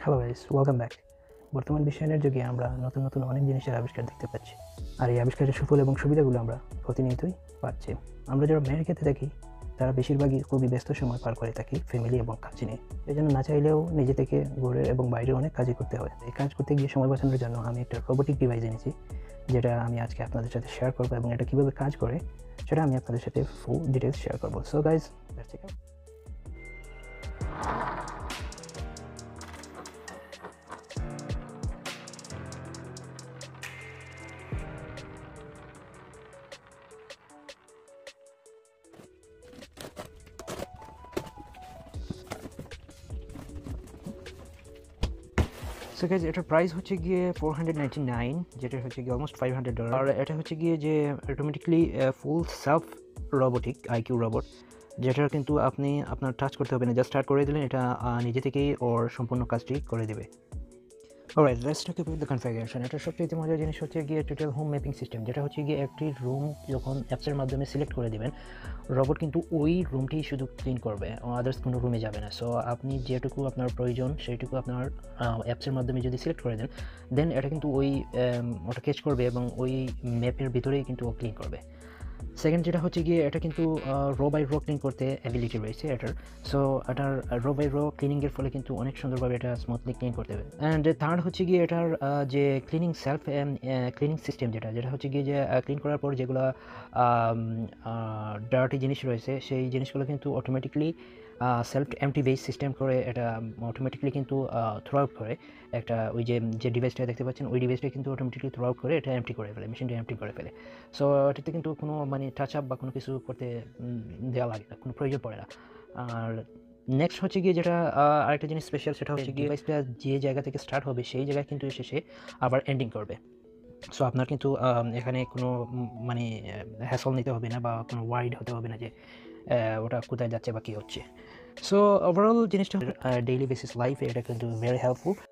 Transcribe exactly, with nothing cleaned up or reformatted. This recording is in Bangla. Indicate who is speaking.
Speaker 1: Hello guys, welcome back. বর্তমান বিশ্বায়নের যুগে আমরা নতুন নতুন অনেক জিনিসের আবিষ্কার দেখতে পাচ্ছি, আর এই আবিষ্কারের সুফল এবং সুবিধাগুলো আমরা প্রতিনিয়তই পাচ্ছি। আমরা যারা আমেরিকাতে থাকি তারা বেশিরভাগই খুবই ব্যস্ত সময় পার করে থাকি ফ্যামিলি এবং কাজ নিয়ে। এই জন্য না চাইলেও নিজে থেকে ঘরের এবং বাইরে অনেক কাজই করতে হয়। এই কাজ করতে গিয়ে সময় বাঁচানোর জন্য আমি একটা রোবোটিক ডিভাইস এনেছি, যেটা আমি আজকে আপনাদের সাথে শেয়ার করবো, এবং এটা কীভাবে কাজ করে সেটা আমি আপনাদের সাথে ফুল ডিটেলস শেয়ার করবো। So guys, that's it. So guys, এটার প্রাইস হচ্ছে গিয়ে ফোর হান্ড্রেড নাইনটি নাইন, যেটা হচ্ছে গিয়ে অলমোস্ট ফাইভ হান্ড্রেড ডলার। আর এটা হচ্ছে গিয়ে যে automatically full self robotic IQ robot, যেটার কিন্তু আপনি আপনার টাচ করতে হবে না, জাস্ট স্টার্ট করে দিলেন, এটা নিজে থেকেই ওর সম্পূর্ণ কাজটি করে দেবে। Alright, let's talk about the configuration. এটার সবচেয়ে মজার জিনিস হচ্ছে গিয়ে টোটাল হোম ম্যাপিং সিস্টেম, যেটা হচ্ছে গিয়ে একটি রুম যখন অ্যাপসের মাধ্যমে সিলেক্ট করে দেবেন, রোবট কিন্তু ওই রুমটি শুধু ক্লিন করবে, আদার্স কোনো রুমে যাবে না। সো আপনি যেটুকু আপনার প্রয়োজন সেইটুকু আপনার অ্যাপসের মাধ্যমে যদি সিলেক্ট করে দেন, দেন এটা কিন্তু ওই ওটা ক্যাচ করবে এবং ওই ম্যাপের ভিতরেই কিন্তু ও ক্লিন করবে। সেকেন্ড যেটা হচ্ছে গিয়ে, এটা কিন্তু রো বাই রো ক্লিন করতে অ্যাবিলিটি রয়েছে এটার। সো এটার রো বাই রো ক্লিনিংয়ের ফলে কিন্তু অনেক সুন্দরভাবে এটা স্মুথলি ক্লিন করতে হবে। অ্যান্ড থার্ড হচ্ছে গিয়ে এটার যে ক্লিনিং সেলফ ক্লিনিং সিস্টেম, যেটা যেটা হচ্ছে গিয়ে যে ক্লিন করার পর যেগুলো ডার্টি জিনিস রয়েছে, সেই জিনিসগুলো কিন্তু automatically self empty base system করে এটা অটোমেটিকলি কিন্তু থ্রো আউট করে। একটা ওই যে যে ডিভাইসটা দেখতে পাচ্ছেন, ওই ডিভাইসটা কিন্তু অটোমেটিকলি থ্রো আউট করে এটা এমটি করে ফেলে, মেশিনটা এমটি করে ফেলে। সো এটাতে কিন্তু কোনো মানে টাচ আপ বা কোনো কিছু করতে দেওয়া লাগে না, কোনো প্রয়োজন পড়ে না। আর নেক্সট হচ্ছে গিয়ে যেটা আরেকটা জিনিস স্পেশাল, সেটা হচ্ছে গিয়ে ডিভাইসটা যে জায়গা থেকে স্টার্ট হবে সেই জায়গায় কিন্তু এসে সে আবার এন্ডিং করবে। সো আপনার কিন্তু এখানে কোনো মানে হ্যাসল নিতে হবে না বা কোনো ওয়াইড হতে হবে না যে ওটা কোথায় যাচ্ছে বা কী হচ্ছে। সো ওভারঅল জিনিসটা ডেইলি বেসিস লাইফে এটা কিন্তু ভেরি হেল্পফুল।